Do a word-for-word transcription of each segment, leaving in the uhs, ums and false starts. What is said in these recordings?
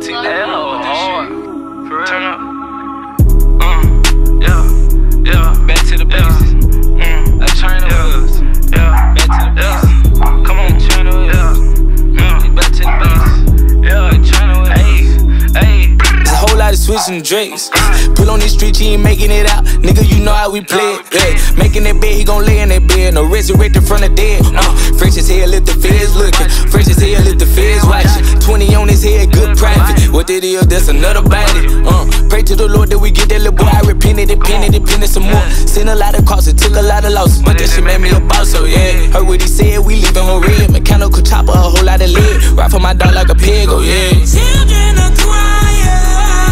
Auntie. Hell, hard. For real. Turn up. Uh, yeah, yeah. Back to the basics. Mm, I turn the wheels. Yeah, back to the basics. Come on, turn the wheels. Yeah, mm, back to the basics. Yeah, turn the wheels. Hey, hey. There's a whole lot of switching drinks. Pull on this street, he ain't making it out. Nigga, you know how we play it. Yeah. Making that bed, he gon' lay in that bed. No resurrected from the dead. Uh, fresh as hell if the feds looking. Fresh as hell if the feds watching. twenty on his head, good profit. What that is, that's another body. Uh, pray to the Lord that we get that little boy. I repented, it, pented, it, pented some more. Seen a lot of costs, it took a lot of losses. But that shit made me a boss, so yeah. Heard what he said, we leaving her red. Mechanical chopper, a whole lot of lead. Ride for my dog like a pig, oh yeah. Children are crying.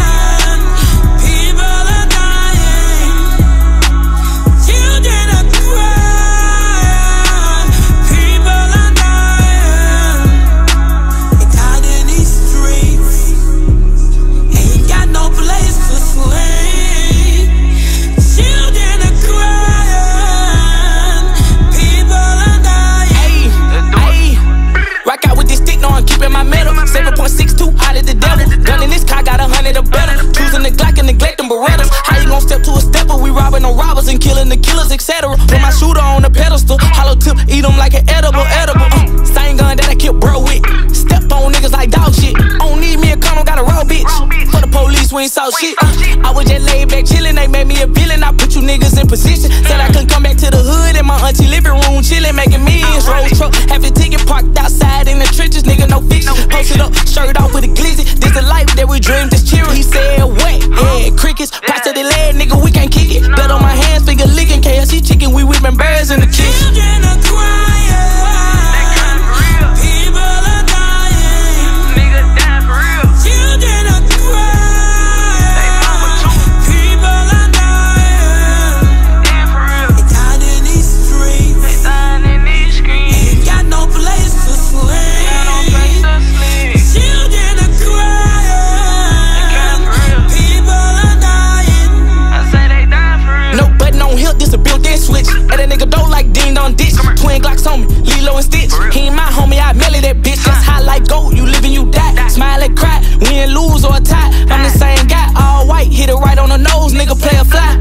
seven point six two out of the devil. Gun in this car, got a hundred or better. Choosing the Glock and neglecting Berettas. How you gon' step to a stepper? We robbing on robbers and killing the killers, et cetera. Put my shooter on the pedestal. Hollow tip, eat them like an edible, edible. Uh, same gun that I killed bro with. Step on niggas like dog shit. Don't need me a condom, got a raw bitch. For the police, we ain't saw shit. Uh, I was just laid back chillin', they made me a villain. I put you niggas in position. Said I couldn't come back to the hood in my auntie living room, chillin', making millions. Roll truck, have the ticket parked outside in the trenches, nigga, no fiction. Posted up, shirt off with a glizzy. This the life that we dreamed, just cheering. He said, wet, yeah, crickets. Pass to the leg, nigga, we can't kick it. Blood on my hands, finger licking. K F C chicken, we whipping birds in the kitchen. Children are crying. People are dying. Nigga dying for real. Children are crying. People are dying. Dying for real. They dying in these streets. They dying in these streets. Ain't got no place to sleep. Got no place to sleep. Children are crying. They for real. People are dying. I say they dying for real. No button on hill, this a built-in switch. And that nigga don't like ding dong ditch. Twin Glocks on me, Lilo and Stitch. He ain't my homie, I melly that bitch. That's high like gold, you live and you die. Smile and cry, win, lose or tie. I'm the same guy, all white, hit it right on the nose, nigga play a fly.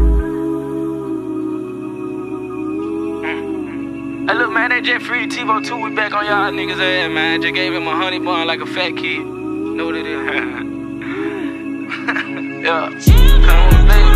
Hey, look, man, that Jet Free TiVo two, we back on y'all niggas' ass, man. Just gave him a honey bun like a fat kid. Know what it is? Yeah. Come on, baby.